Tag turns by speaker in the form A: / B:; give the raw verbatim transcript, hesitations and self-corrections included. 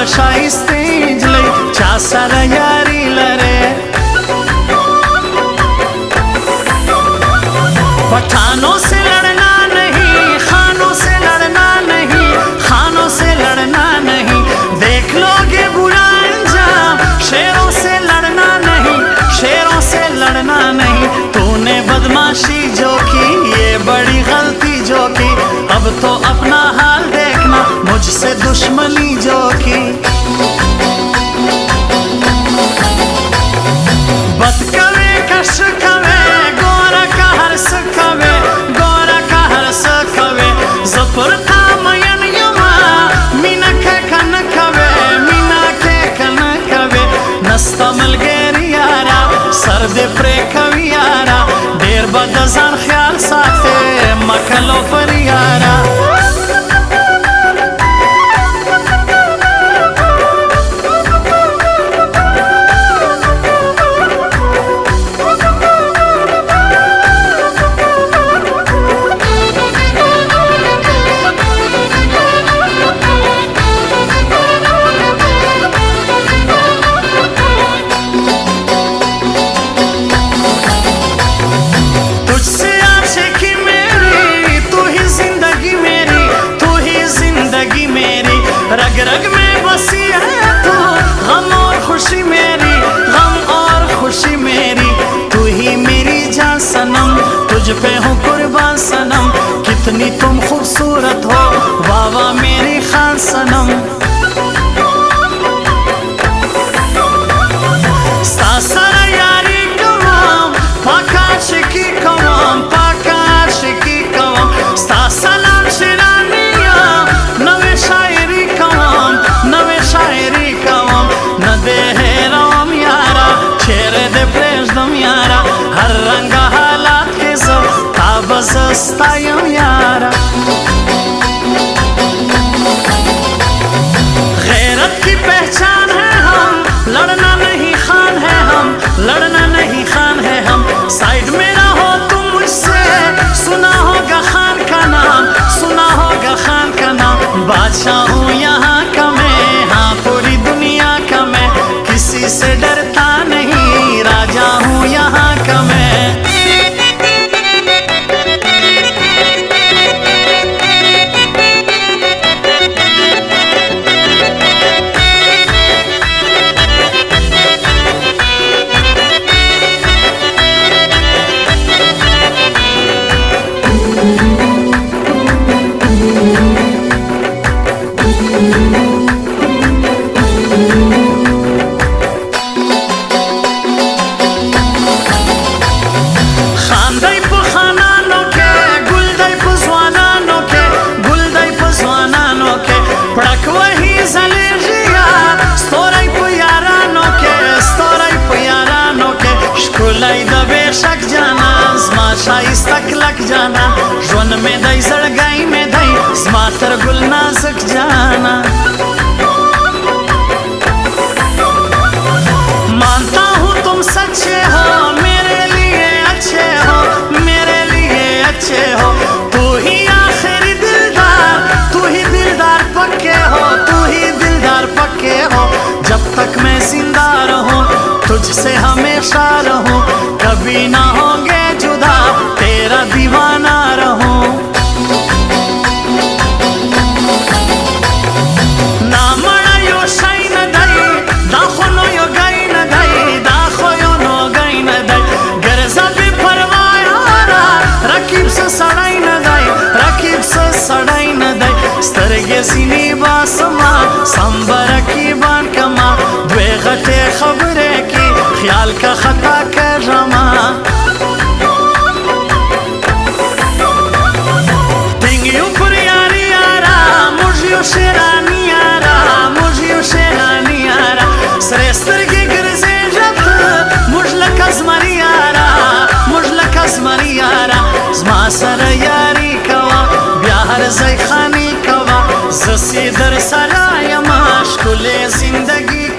A: शाइस्ते जले चा सर यारी लरे पठानों से लड़ना नहीं, खानों से लड़ना नहीं, खानों से लड़ना नहीं, देख लोगे बुरा अंजाम। शेरों से लड़ना नहीं, शेरों से लड़ना नहीं, तूने बदमाशी जो की ये बड़ी गलती जो की। अब तो अपना हाल देखना, मुझसे दुश्मनी जो की। बदकवे कश कवे गोरा का हर्ष कवे, गोरा का हर्ष कवे जपुर था मयन युमा मीना के कन कवे, मीना के कन कवे नस्तमल गेरियारा सर्द प्रे कवियारा देर बदजान ख्याल साथे मकलो परियारा। रग रग में बसी है तू, गम और खुशी मेरी, गम और खुशी मेरी। तू ही मेरी जान सनम, तुझ पे हूँ कुर्बान सनम। कितनी तुम खूबसूरत हो वाह वाह मेरी खान सनम। सासरा यारी कवाम पाकाश की कवाम, पाकाश की कवाम सलाम शिरानिया नवे शायरी कवाम, नवे शायरी कवाम न दे है राम यारा चेहरे दे प्रेश दम यारा। हर रंग हालात के सब ताबज़स्तायम यारा। गैरत की पहचान है हम, लड़ना नहीं खान है हम, लड़ना नहीं खान है हम। साइड में ना हो तुम मुझसे, सुना होगा खान का नाम, सुना होगा खान का नाम। बादशाह हूँ यहाँ का मैं, हाँ पूरी दुनिया का मैं, किसी से डरता नहीं, राजा हूँ यहाँ का मैं। बेशक जाना जमा शाइस्तक लग जाना, ज़्वन में दई जड़गाई में दई जमातर गुल नाजुक जाना। मानता हूँ तुम सच्चे हो, मेरे लिए अच्छे हो, मेरे लिए अच्छे हो। तू ही आखिरी दिलदार, तू ही दिलदार पक्के हो, तू ही दिलदार पक्के हो। जब तक मैं जिंदा रहूं तुझसे हमेशा रहूं, कभी ना होंगे जुदा तेरा दीवाना रहूं। ना मड़ा यो शाई न दई, दाखो नो यो गई न दई, दाखो यो नो गई न दई। गर्जा भी परवायारा रकीब से सड़ाई न दई, रकीब से सड़ाई न दई। स्तरगे सीनी बासमा संबर की बान कमा, द्वे गटे खबरे की ख्याल का खता कर रमा। टिंगियों पर यारी यारा, मुझियों शेरानी यारा, मुझियों शेरानी यारा। श्रेष्ठर के गिरजे जब मुझलक अजमरी यारा, मुझलक अजमरी यारा। जमा सर यारी कवा ब्याहर जय खानी कवा, जसी दर सराय माश कुले जिंदगी